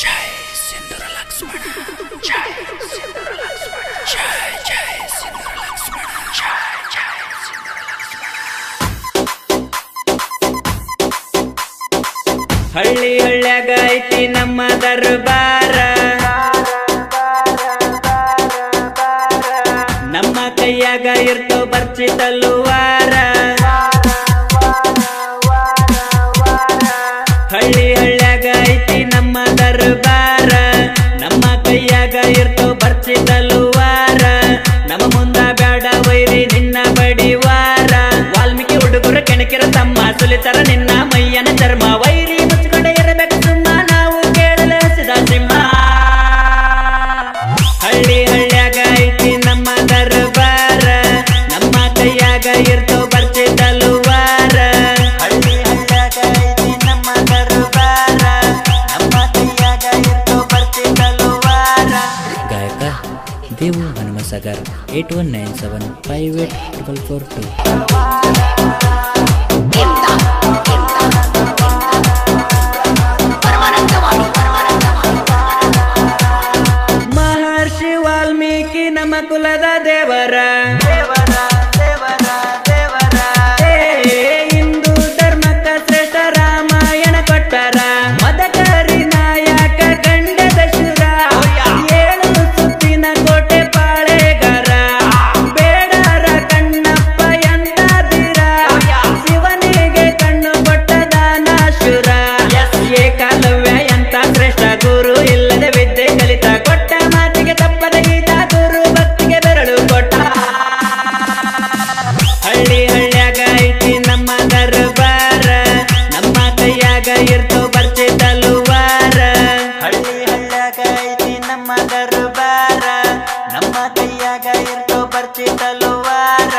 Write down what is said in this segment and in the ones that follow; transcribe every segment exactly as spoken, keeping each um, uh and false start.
ಜೈ ಸಿಂಧೂರ ಲಕ್ಷ್ಮಣ ಜೈ ಸಿಂಧೂರ ಲಕ್ಷ್ಮಣ ಜೈ ಜೈ ಸಿಂಧೂರ ಲಕ್ಷ್ಮಣ ಜೈ ಜೈ ಸಿಂಧೂರ ಲಕ್ಷ್ಮಣ. ಹಳ್ಳಿ ಹಳ್ಳ್ಯಾಗ ಐತಿ ನಮ್ಮ ದರ್ಬಾರ, ನಮ್ಮ ಕೈಯಾಗ ಇರ್ತೋ ಬರ್ಚಿ ತಲುವಾರ. ಹಳ್ಳಿ ಹಳ್ಳ್ಯಾಗ ಐತಿ ನಮ್ಮ ದರ್ಬಾರ, ನಮ್ಮ ಕೈಯಾಗ ಇರ್ತೋ ಬರ್ಚಿ ತಲುವಾರ. ನಮ್ಮ ಮುಂದ ಬ್ಯಾಡ ವೈರಿ ನಿನ್ನ ಬಡಿವಾರ. ವಾಲ್ಮೀಕಿ ಹುಡುಗರು ಕೆಣಕಿರ ತಮ್ಮ ಸುಲಿತರ ನಿನ್ನ ಮೈಯನ ಚರ್ಮ. ವೈರಿ ಮುಚ್ಚಿಕೊಂಡೆ ಇರಬೇಕು ಸುಮ್ಮ, ನಾವು ಕೇಳಲು ಹಸಿದ ಸಿಂಹ. ಹಳ್ಳಿ ಹಳ್ಳ್ಯಾಗ ಐತಿ ನಮ್ಮ ದರ್ಬಾರ, ನಮ್ಮ ಕೈಯಾಗ ಇರ್ತೋ ಬರ್ಚಿ ತಲುವಾರ. ಹಳ್ಳಿ ಹಳ್ಳ್ಯಾಗ ಐತಿ ನಮ್ಮ ದರ್ಬಾರ, ನಮ್ಮ ಕೈಯಾಗ ಇರ್ತೋ ಬರ್ಚಿ ತಲುವಾರ. ಗಾಯಕ Devu Hanumasagar eight one nine seven five eight triple four two. Maharshi Valmiki ನಮ್ಮ ಕುಲದ ದೇವರ, ಹಿಂದೂ ಧರ್ಮಕ್ಕ ಶ್ರೇಷ್ಠ ರಾಮಾಯಣ ಕೊಟ್ಟರ. ಮದಕರಿ ನಾಯಕ ಗಂಡದ ಶುರ, ಏಳು ಸುತ್ತಿನ ಕೋಟೆ ಪಾಳೆಗಾರ. ಬೇಡರ ಕಣ್ಣಪ್ಪ ಎಂದಾದಿರ, ಶಿವನಿಗೆ ಕಣ್ಣು ಕೊಟ್ಟ ದಾನಾಶುರ. ಏಕಲವ್ಯ ಎಂತ ಶ್ರೇಷ್ಠ ಗುರು, ಇಲ್ಲದೆ ವಿದ್ಯೆ ಕಲಿತ ಕೊಟ್ಟ ಮಾತಿಗೆ ತಪ್ಪದ ಗೀತ. ಗುರು ಭಕ್ತಿಗೆ ಬೆರಳು ಕೊಟ್ಟ. ಹಳ್ಳಿ ಹಳ್ಳ್ಯಾಗ ಐತಿ ನಮ್ಮ ದರ್ಬಾರ, ನಮ್ಮ ಕೈಯಾಗ ಇರ್ತೋ ಬರ್ಚಿ ತಲುವಾರ. ಹಳ್ಳಿ ಹಳ್ಳ್ಯಾಗ ಐತಿ ನಮ್ಮ ದರ್ಬಾರ, ನಮ್ಮ ಕೈಯಾಗ ಇರ್ತೋ ಬರ್ಚಿ ತಲುವಾರ.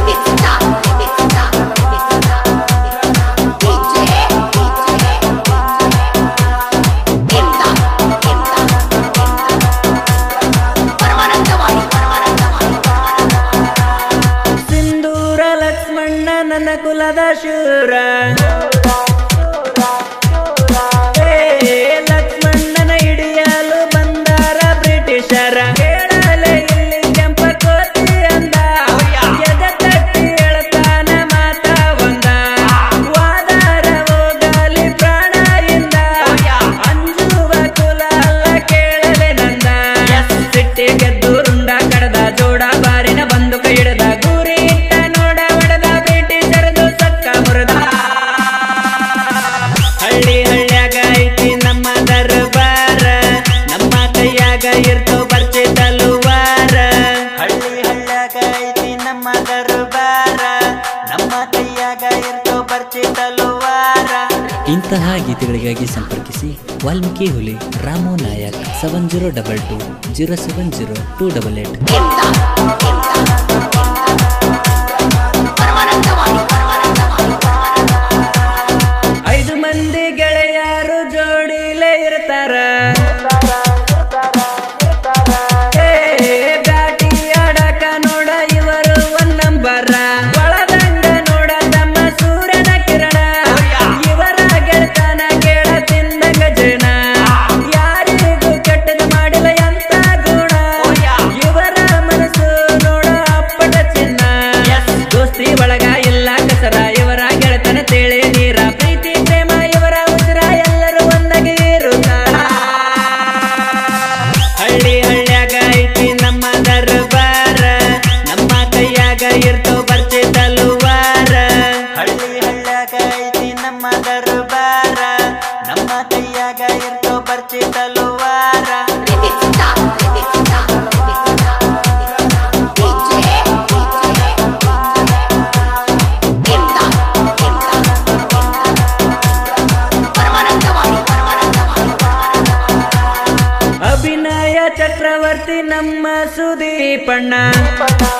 ಸಿಂಧೂರ ಲಕ್ಷ್ಮಣ ನನ್ನ ಕುಲದ ಶೂರ. ಏ ಲಕ್ಷ್ಮಣನ ಹಿಡಿಯಲು ಬಂದಾರ ಬ್ರಿಟಿಷರ. ಕೇಳಲೆ ಇಲ್ಲಿ ಕೆಂಪ ಕೋತಿ ಅಂದ, ಎದೆ ತಟ್ಟಿ ಹೇಳ್ತಾನ ಮಾತ ಒಂದ. ವಾದಾರ ಹೋಗಲಿ ಪ್ರಾಣ ಇಂದ, ಅಂಜುವ ಕುಲ ಅಲ್ಲ ಕೇಳಲೆ ನಂದ. ಸಿಟ್ಟಿ ಗೆದ್ದು ರುಂಡ ಕಡದ, ಜೋಡ ಬಾರಿನ ಬಂದು ಕೈ ಹಿಡದ. ಗುರಿ ಇಟ್ಟ ನೋಡ ಹೊಡೆದ, ಬ್ರಿಟಿಷರದು ಸಕ್ಕ ಮುರಿದ. ಹಳ್ಳಿ ಹಳ್ಳ್ಯಾಗ ಐತಿ ನಮ್ಮ ದರ್ಬಾರ, ನಮ್ಮ ಕೈಯಾಗ ಇರ್ತೋ ಬರ್ಚಿ ತಲುವಾರ. ಹಳ್ಳಿ ಹಳ್ಳ್ಯಾಗ ಐತಿ ನಮ್ಮ ದರ್ಬಾರ, ನಮ್ಮ ಕೈಯಾಗ ಇರ್ತೋ ಬರ್ಚಿ ತಲುವಾರ. ಇಂತಹ ಗೀತೆಗಳಿಗಾಗಿ ಸಂಪರ್ಕಿಸಿ Valmiki Huli Ramu Nayak seven zero double two zero seven zero two double eight. ಐದು ಮಂದಿ ಗೆಳೆಯರು ಜೋಡಿಲೇ ಇರ್ತಾರ. ಏ ಬ್ಯಾಟಿ ಆಡಕ ನೋಡ ಇವರು ಒಂದ್ ನಂಬರ. ಒಳದಂಗ ನೋಡ ತಮ್ಮ ಸೂರ್ಯನ ಕಿರಣ, ಇವರ ಗೆಳತನ ಕೇಳ ತಿಂದಂಗ ಜನ. ಯಾರಿಗೂ ಕೆಟ್ಟದ ಮಾಡಿಲ್ಲ ಎಂತ ಗುಣ, ಇವರ ಮನಸ್ಸು ನೋಡ ಅಪ್ಪಟ ಚಿನ್ನ. ದೋಸ್ತಿ ಒಳಗ ಇಲ್ಲ ಕಸರ, ಇವರ ಗೆಳತನ ತೇಳೆ ನೀರ. ಪ್ರೀತಿ ಪ್ರೇಮ ಇವರ ಉಸಿರ, ಎಲ್ಲರೂ ಒಂದಾಗಿ ಇರುತ್ತಾರ. ಹಳ್ಳಿ ಹಳ್ಳ್ಯಾಗ ಐತಿ ನಮ್ಮ ದರ್ಬಾರ, ನಮ್ಮ ಕೈಯಾಗ ಇರ್ತೋ ಬರ್ಚಿ ತಲುವಾರ. ಹಳ್ಳಿ ಹಳ್ಳ್ಯಾಗ ಐತಿ ನಮ್ಮ ದರ್ಬಾರ, ನಮ್ಮ ಕೈಯಾಗ ಇರ್ತೋ ಬರ್ಚಿ ತಲುವಾರ. ಅಭಿನಯ ಚಕ್ರವರ್ತಿ ನಮ್ಮ ಸುದೀಪಣ್ಣ.